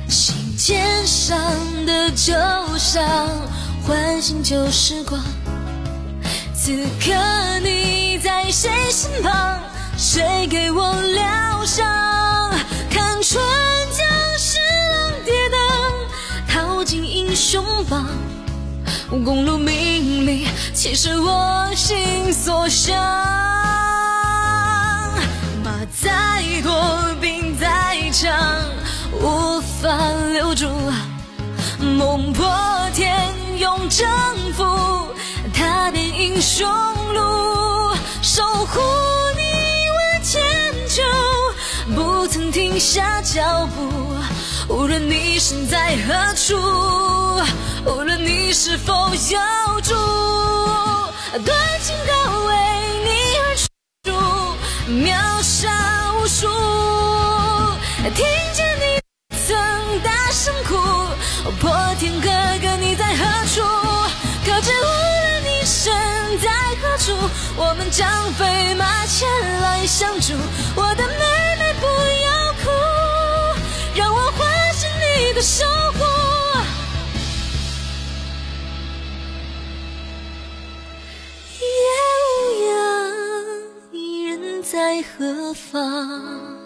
信笺上的旧伤，唤醒旧时光。此刻你在谁身旁？谁给我疗伤？看春江湿浪跌宕，淘尽英雄榜。公路命令，其实我心所想。马再多，兵再强，无法留住。梦破天，用征服踏遍英雄路，守护你我千秋，不曾停下脚步。无论你身在何处，无论你是否有主，对情歌为你而出，秒杀无数。听见你曾大声哭，破天哥哥你在何处？可知无论你身在何处，我们将飞马前来相助。我的妹妹不要哭，让我唤醒你的守护。夜无涯，伊人在何方？